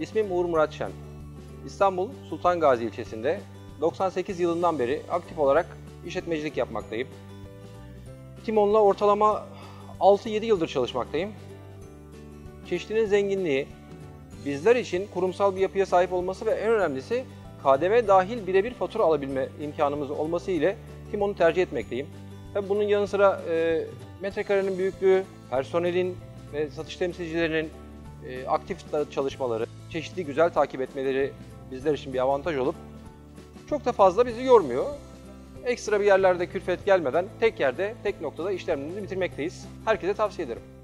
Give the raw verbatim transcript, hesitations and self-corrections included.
İsmim Uğur Murat Şen. İstanbul Sultan Gazi ilçesinde doksan sekiz yılından beri aktif olarak işletmecilik yapmaktayım. Timon'la ortalama altı yedi yıldır çalışmaktayım. Çeşitliliğin zenginliği, bizler için kurumsal bir yapıya sahip olması ve en önemlisi K D V dahil birebir fatura alabilme imkanımız olması ile Timon'u tercih etmekteyim. Tabii bunun yanı sıra e, metrekarenin büyüklüğü, personelin ve satış temsilcilerinin e, aktif çalışmaları, çeşitli güzel takip etmeleri bizler için bir avantaj olup çok da fazla bizi yormuyor. Ekstra bir yerlerde külfet gelmeden tek yerde, tek noktada işlemlerimizi bitirmekteyiz. Herkese tavsiye ederim.